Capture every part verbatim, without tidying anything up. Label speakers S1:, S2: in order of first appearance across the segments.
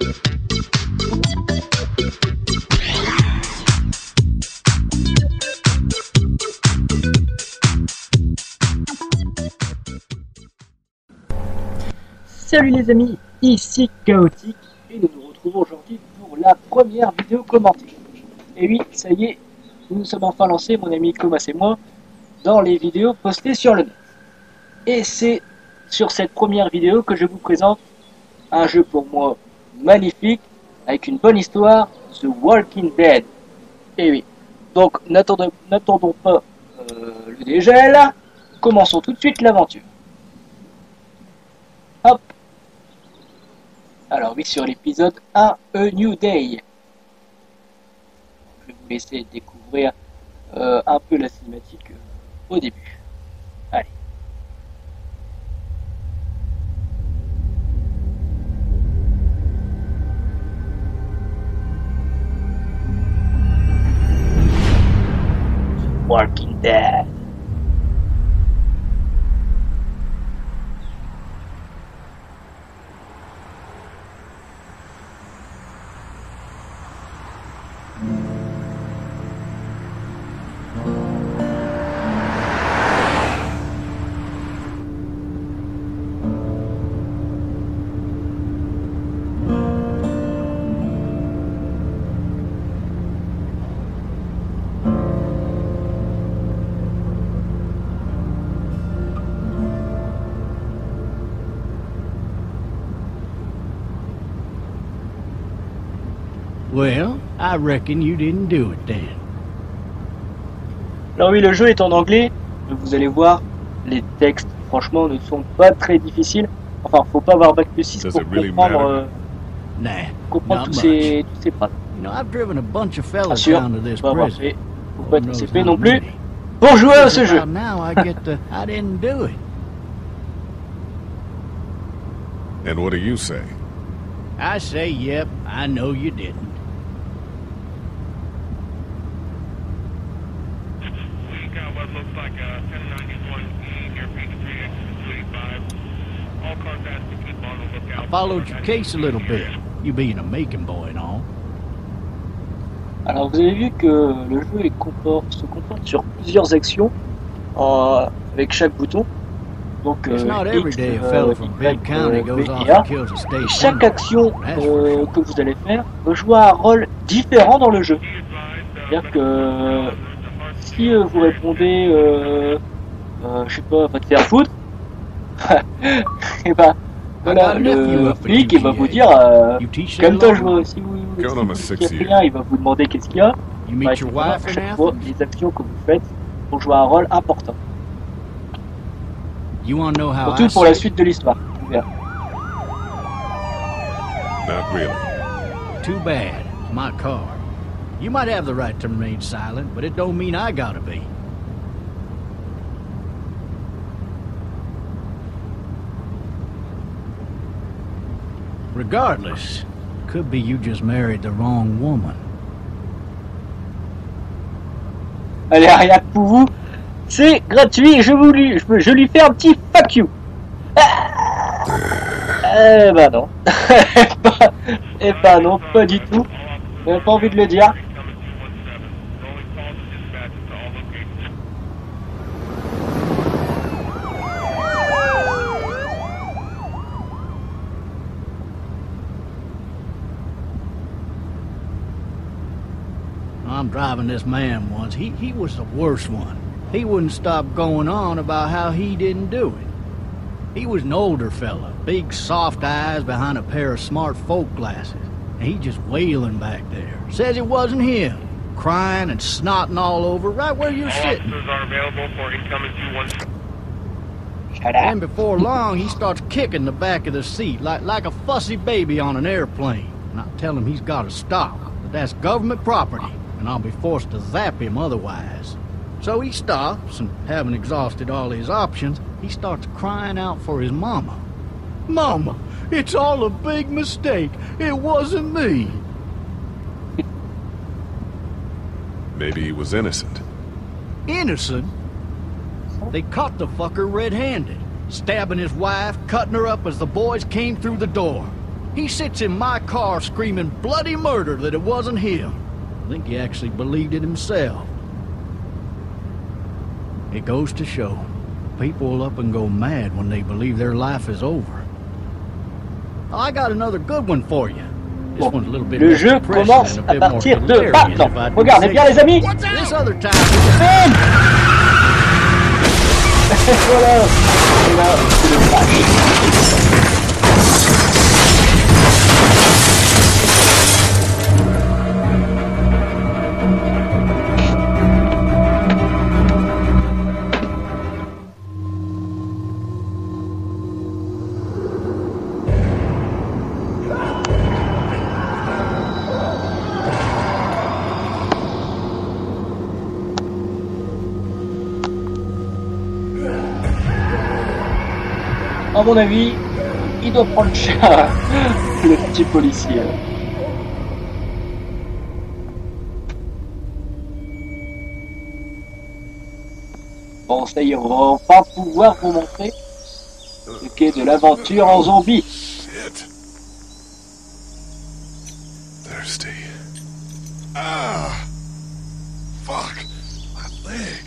S1: Salut les amis, ici Chaotique et nous nous retrouvons aujourd'hui pour la première vidéo commentée. Et oui, ça y est, nous nous sommes enfin lancés, mon ami Comas et moi, dans les vidéos postées sur le net. Et c'est sur cette première vidéo que je vous présente un jeu pour moi magnifique, avec une bonne histoire, The Walking Dead. Et oui, donc n'attendons n'attendons pas euh, le dégel, commençons tout de suite l'aventure. Hop. Alors oui, sur l'épisode un, A New Day. Je vais vous laisser découvrir euh, un peu la cinématique euh, au début. Allez. Walking Dead.
S2: Well, I reckon you didn't do it then.
S1: Alors oui, le jeu est en anglais, vous allez voir, les textes, franchement, ne sont pas très difficiles. Enfin, faut pas avoir bac plus six pour
S3: really
S1: comprendre, euh,
S2: Nah,
S1: comprendre
S2: not
S1: tous
S2: much.
S1: ces, tous ces phrases.
S2: You know, I've driven a bunch of
S1: Bien
S2: fellas
S1: sûr,
S2: down to this
S1: faut pas avoir
S2: prison.
S1: fait, faut pas être
S2: Who
S1: C
S2: knows
S1: P
S2: how
S1: non plus,
S2: many.
S1: pour jouer à ce
S2: Just
S1: jeu.
S2: about now I get the I didn't do it.
S3: And what do you say?
S2: I say, yep, I know you didn't.
S4: We got what looks like a ten ninety-one E near page three X two eighty-five. All cars asked to keep on the lookout.
S2: I followed your case a little bit, you being a Macon boy and all.
S1: Alors vous avez vu que le jeu est comporte, se comporte sur plusieurs actions euh, avec chaque bouton. Donc
S2: It's
S1: euh,
S2: not every
S1: X,
S2: day a
S1: euh,
S2: fella from
S1: Y,
S2: Big County
S1: euh,
S2: goes
S1: B
S2: off
S1: et A.
S2: and kills a state
S1: Et chaque
S2: senator.
S1: action
S2: That's for
S1: euh,
S2: sure.
S1: que vous allez faire va jouer un rôle différent dans le jeu. C'est-à-dire que si euh, vous répondez, euh, euh, je sais pas, va te faire foutre, et ben voilà, le flic il va vous dire, euh,
S2: You teach
S1: comme
S2: that
S1: toi,
S2: law?
S1: je, si vous si
S3: Count on
S1: vous
S3: a six
S1: dites
S3: year.
S1: rien, il va vous demander qu'est-ce qu'il y a.
S2: You
S1: Bah,
S2: meet your
S1: effectivement, à
S2: wife in
S1: chaque fois,
S2: Athens?
S1: les actions que vous faites vont jouer un rôle important.
S2: You want to know how I
S1: Surtout pour la
S2: see
S1: suite de l'histoire. Vous verrez.
S3: Not really.
S2: it? Too bad. It's my car. You might have the right to remain silent, but it don't mean I gotta be. Regardless, could be you just married the wrong woman.
S1: Allez, rien que pour vous, c'est gratuit, je, vous lui, je, je lui fais un petit fuck you. Ah eh ben non. Eh ben non, pas du tout. J'ai pas envie de le dire.
S2: I'm driving this man once. He, he was the worst one. He wouldn't stop going on about how he didn't do it. He was an older fella, big soft eyes behind a pair of smart folk glasses. And he just wailing back there. Says it wasn't him. Crying and snotting all over right where you're sitting.
S4: Officers are available for incoming two one.
S1: Shut
S2: And
S1: up.
S2: before long, he starts kicking the back of the seat like, like a fussy baby on an airplane. And I tell him he's got to stop, that that's government property, and I'll be forced to zap him otherwise. So he stops, and having exhausted all his options, he starts crying out for his mama. Mama, it's all a big mistake. It wasn't me.
S3: Maybe he was innocent.
S2: Innocent? They caught the fucker red-handed, stabbing his wife, cutting her up as the boys came through the door. He sits in my car screaming bloody murder that it wasn't him. I think he actually believed it himself. It goes to show, people will up and go mad when they believe their life is over. I got another good one for you. This
S1: Bon,
S2: one's a little bit
S1: le
S2: less
S1: jeu
S2: depressing
S1: commence
S2: and a
S1: à
S2: bit more
S1: partir de
S2: hilarious,
S1: maintenant.
S2: if I do
S1: Regardez
S2: say
S1: bien
S2: so.
S1: les amis.
S2: This other time...
S1: Bam. Voilà. Et là, c'est le flash. À mon avis, il doit prendre cher, le petit policier. Bon, ça y est, on va enfin pouvoir vous montrer ce qu'est de l'aventure en zombie.
S3: Shit. Thirsty. Ah! Fuck! My leg.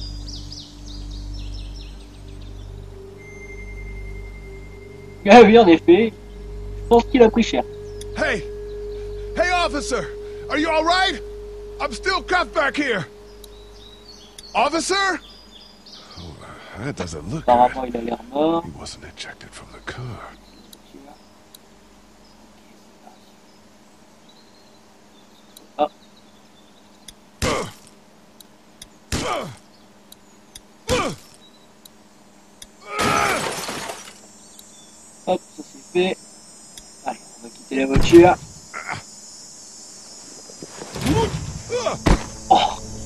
S1: Ah oui, en effet, je pense qu'il a pris cher.
S5: Hey! Hey, officer! Are you alright? I'm still cuffed back here! Officer?
S3: Oh, that doesn't look
S1: Apparemment,
S3: good.
S1: il a l'air mort.
S3: He wasn't ejected from the car.
S1: Ah. Hop, ça c'est fait. Allez, on va quitter la voiture. Oh.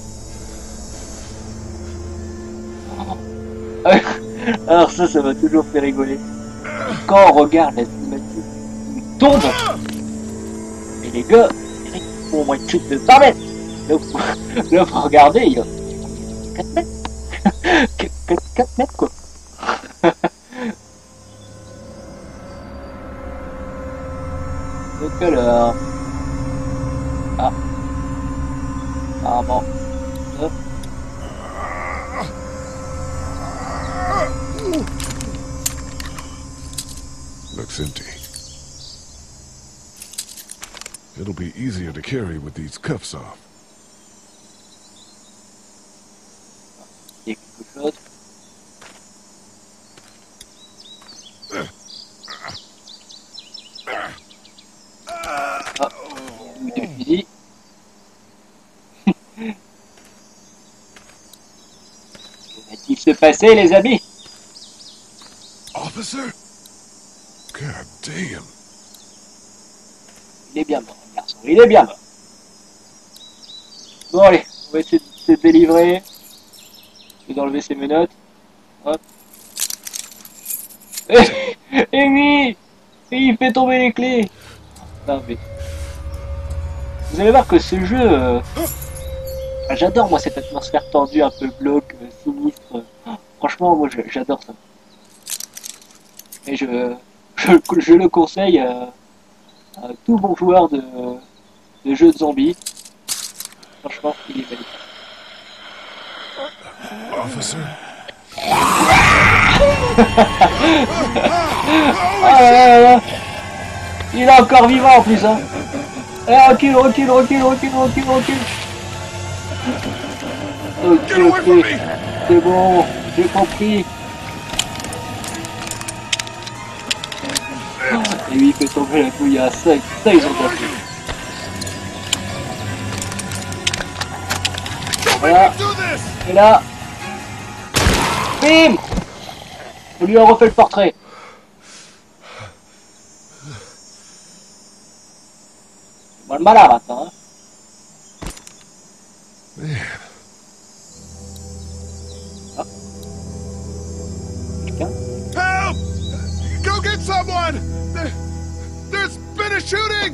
S1: Alors ça, ça m'a toujours fait rigoler. Quand on regarde la cinématique, il tombe. Et les gars, ils font au moins une chute de cent mètres. Là, vous, là, vous regardez, il y a quatre mètres. quatre mètres quoi. Donc alors... Ah. Apparemment. Hop.
S3: Looks empty. It'll be easier to carry with these cuffs off.
S1: Il y a quelque chose. Ah, ou deux fusils. Que va-t-il se passer, les amis?
S3: Officer? God damn.
S1: Il est bien mort, le garçon. Il est bien mort. Bon, allez, on va essayer de se délivrer. Je vais enlever ses menottes. Hop. Et, et oui! Et il fait tomber les clés. Non, mais... Vous allez voir que ce jeu... Euh... J'adore, moi, cette atmosphère tendue, un peu glauque, euh, sinistre. Franchement, moi, j'adore ça. Et je... Je, je le conseille à, à tout bon joueur de, de jeux de zombies. Franchement, il est magnifique.
S3: Officer?
S1: Ah là là là. Il est encore vivant en plus, hein. Allez, recule, recule, recule, recule, recule, recule. Ok, ok. C'est bon, j'ai compris. Et lui il fait tomber la couille à ça, ça ils ont compris. Voilà. Et là. Bim. On lui a refait le portrait. C'est moi le malin maintenant, hein.
S3: Man.
S1: Ah. Quelqu'un?
S5: Help! Go get someone! There, there's been a shooting!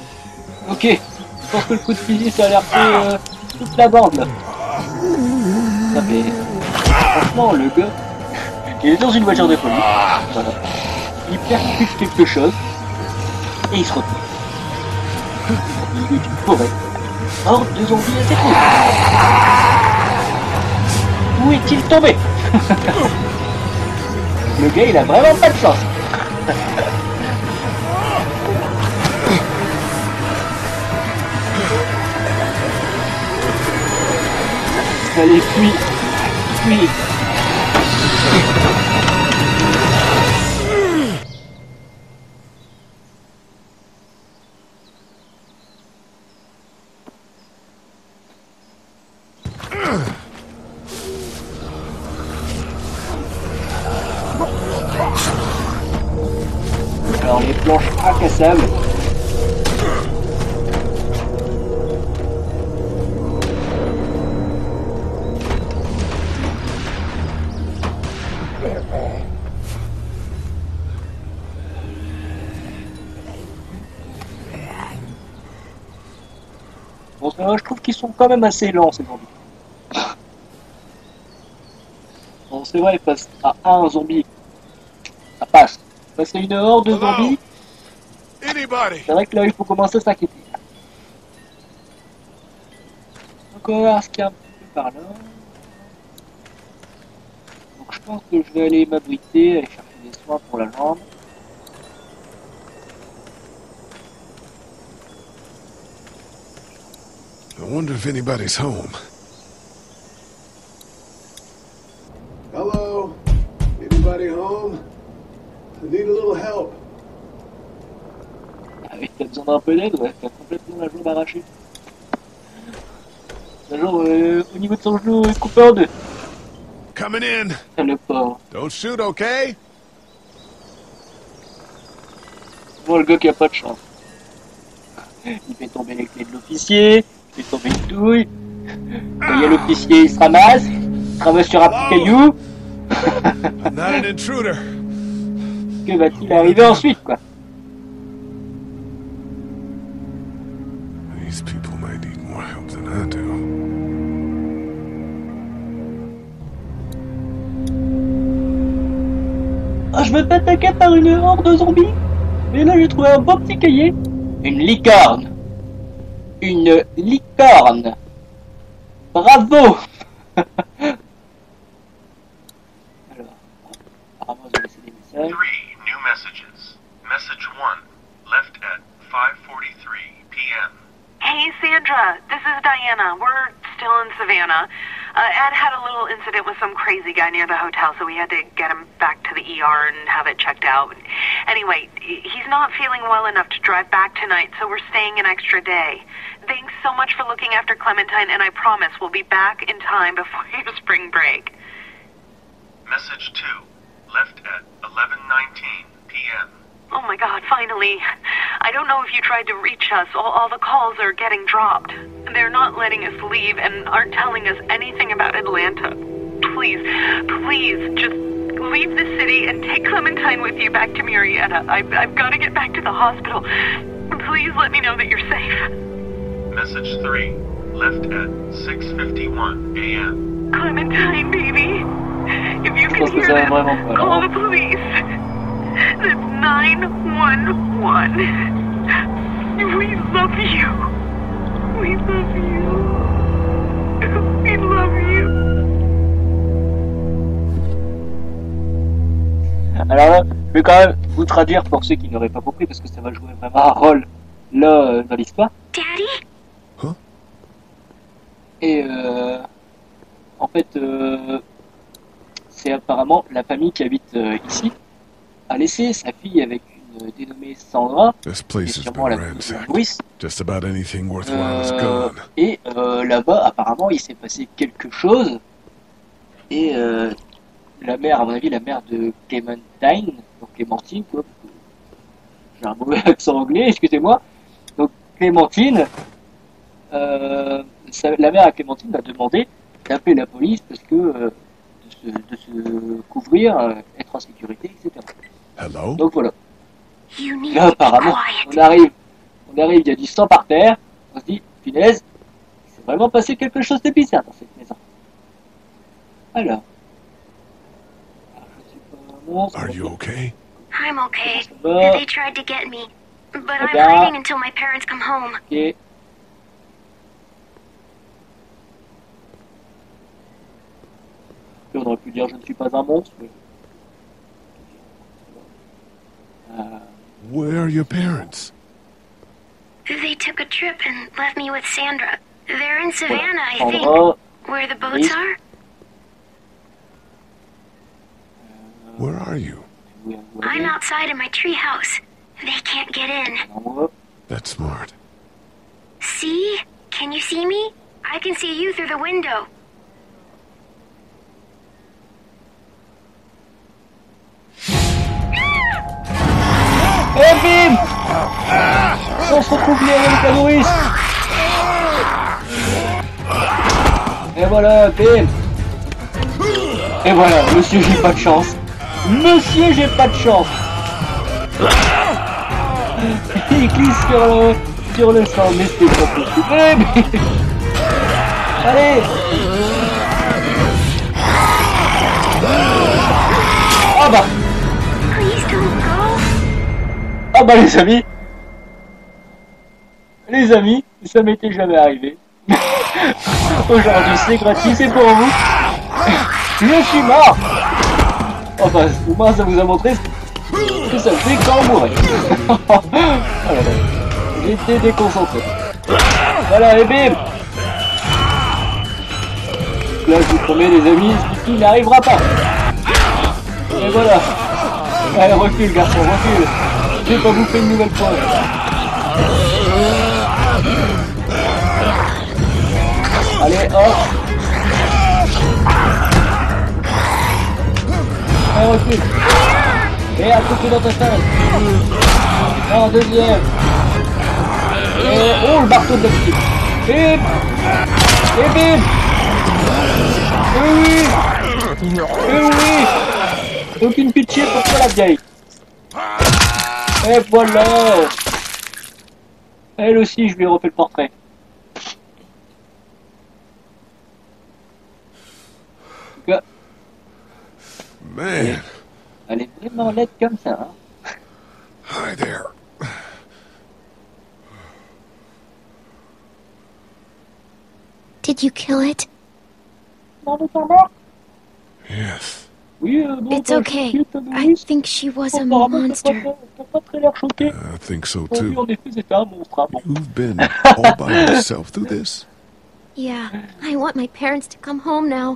S1: Ok, je pense que le coup de fusil ça a l'air fait euh, toute la bande là. Non mais franchement le gars, il est dans une voiture de police, voilà. Il percute quelque chose et il se retrouve au milieu d'une forêt, hors de zombies assez cool. Où est-il tombé? Le gars il a vraiment pas de chance. Allez, fuis, fuis. Alors les planches incassables. Bon, ça va, je trouve qu'ils sont quand même assez lents ces zombies. Bon, c'est vrai, face à un zombie, ça passe. Face à une horde de zombies,
S5: Anybody?
S1: c'est vrai que là il faut commencer à s'inquiéter. Donc on va voir ce qu'il y a un petit peu par là. Donc je pense que je vais aller m'abriter, aller chercher des soins pour la jambe.
S3: I wonder if anybody's home.
S6: Hello? Anybody home? I need a little help.
S1: Ah oui, t'as besoin d'un peu d'aide, ouais, t'as complètement la jambe arrachée. La jambe euh, au niveau de son genou est coupée en deux.
S3: Coming in.
S1: Ah, le pauvre.
S3: Don't shoot, okay?
S1: Bon, le gars qui a pas de chance. Il fait tomber les clés de l'officier, il fait tomber une douille. Quand il y a l'officier, il se ramasse, il se ramasse sur un petit caillou.
S3: I'm not an intruder.
S1: Que va-t-il arriver ensuite, quoi?
S3: These people might need more help than I do.
S1: Ah, je me fais attaquer par une horde de zombies. Et là, j'ai trouvé un beau petit cahier. Une licorne. Une licorne. Bravo. Alors, apparemment, je vais laisser des messages.
S7: Three new messages. Message one, left at five forty-three p m
S8: Hey, Sandra, this is Diana. We're still in Savannah. Uh, Ed had a little incident with some crazy guy near the hotel, so we had to get him back to the E R and have it checked out. Anyway, he's not feeling well enough to drive back tonight, so we're staying an extra day. Thanks so much for looking after Clementine, and I promise we'll be back in time before your spring break.
S7: Message two, left at eleven nineteen p m
S8: Oh my god, finally. I don't know if you tried to reach us. All, all the calls are getting dropped. They're not letting us leave and aren't telling us anything about Atlanta. Please, please, just leave the city and take Clementine with you back to Murrieta. I've, I've got to get back to the hospital. Please let me know that you're safe.
S7: Message three, left at six fifty-one a m
S8: Clementine, baby. If you
S1: Je
S8: can
S1: pense que
S8: hear
S1: ça va
S8: this,
S1: vraiment pas.
S8: call
S1: là.
S8: the police. That's nine one one. We love you. We love you. We love you.
S1: Alors là, je vais quand même vous traduire pour ceux qui n'auraient pas compris, parce que ça va jouer vraiment un rôle là euh, dans l'histoire.
S8: Daddy?
S3: Huh?
S1: Et euh, en fait, euh, c'est apparemment la famille qui habite euh, ici a laissé sa fille avec une dénommée Sandra,
S3: This
S1: qui est
S3: place has
S1: sûrement
S3: been
S1: la fille de
S3: ransacked.
S1: Louis.
S3: Just about anything worthwhile is
S1: Euh,
S3: gone.
S1: et euh, là-bas, apparemment, il s'est passé quelque chose. Et euh, la mère, à mon avis, la mère de Clementine, donc Clémentine, quoi. J'ai un mauvais accent anglais, excusez-moi. Donc Clémentine, euh, sa- la mère à Clémentine m'a demandé d'appeler la police parce que euh, de, se, de se couvrir, euh, être en sécurité, et cetera.
S3: Hello?
S1: Donc voilà.
S8: You need
S1: Là,
S8: to be
S1: apparemment,
S8: quiet.
S1: on arrive, on arrive, il y a du sang par terre. On se dit, punaise, il s'est vraiment passé quelque chose de bizarre dans cette maison. Alors. Alors, je suis pas un monstre.
S3: Are you okay?
S9: I'm okay.
S1: Ça va.
S9: They tried to get me, but
S1: Ça
S9: I'm
S1: va.
S9: hiding until my parents come home.
S1: Ok. Et on aurait pu dire je ne suis pas un monstre. Mais... Euh,
S3: Where are your parents?
S9: They took a trip and left me with Sandra. They're in Savannah, I think.
S1: Sandra,
S9: Where the boats
S1: Oui.
S9: are?
S3: Where are you?
S1: où est- où
S9: I'm
S1: elle est?
S9: outside in my treehouse. They can't get in.
S1: En haut.
S3: That's smart.
S9: See? Can you see me? I can see you through the window.
S1: Et bim! On se retrouve bien avec la nourrice. Et voilà, bim! Et voilà, monsieur, j'ai pas de chance. Monsieur, j'ai pas de chance. Il glisse sur le, sur le sang, mais c'est pas possible. Eh, mais... Allez! Ah bah!
S9: Please don't go.
S1: Ah bah les amis, les amis, ça m'était jamais arrivé. Aujourd'hui c'est gratuit, c'est pour vous. Je suis mort. Enfin, au moins ça vous a montré ce que ça fait quand on mourait. Voilà, j'étais déconcentré. Voilà, et bim. Là je vous promets les amis, ce qui n'arrivera pas. Et voilà. Allez, recule garçon, recule. Je vais pas bouffer une nouvelle fois. Allez, hop. Allez, recule. Et un coup de pied dans ta face. Un deuxième. Et oh, le marteau de la petite. Et et bim. Et oui. Et oui. Aucune pitié pour toi la vieille. Et voilà. Elle aussi, je lui ai refait le portrait. En tout cas,
S3: Man,
S1: elle est vraiment laide comme ça. Hein.
S3: hi there.
S9: Did you kill it?
S1: Non, mais t'en mort.
S3: Yes.
S1: Oui, euh, bon,
S9: It's
S1: t'as
S9: okay.
S1: choqué, t'as
S9: I
S1: nourrice.
S9: think she was a
S1: Apparemment, t'as
S9: monster.
S1: pas- T'as pas très l'air choqué.
S3: I think so
S1: Bon, oui,
S3: too.
S1: en effet, c'était un monstre. Hein. Bon.
S3: You've been all by yourself through this?
S9: Yeah, I want my parents to come home now.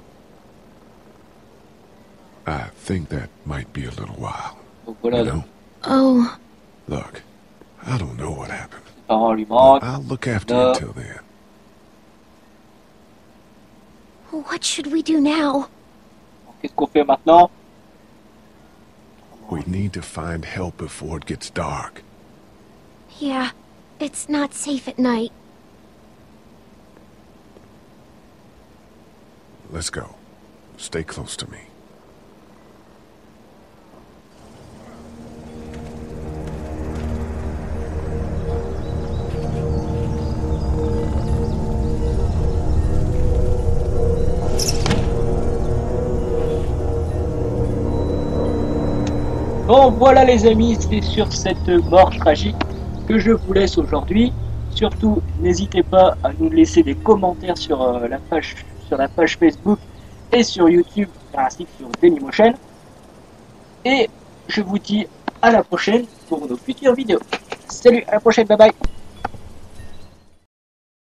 S3: I think that might be a little while.
S1: Donc voilà,
S3: You
S1: les
S3: know?
S9: Oh,
S3: Look, I don't know what happened.
S1: parents lui manquent.
S3: I'll look after you
S1: No.
S3: until then.
S9: what should we do now?
S1: Qu'est-ce qu'on fait maintenant?
S3: We need to find help before it gets dark.
S9: Yeah, it's not safe at night.
S3: Let's go. Stay close to me.
S1: Bon voilà les amis, c'est sur cette mort tragique que je vous laisse aujourd'hui. Surtout, n'hésitez pas à nous laisser des commentaires sur, euh, la page, sur la page Facebook et sur YouTube, ainsi que sur Dailymotion. Et je vous dis à la prochaine pour nos futures vidéos. Salut, à la prochaine, bye bye.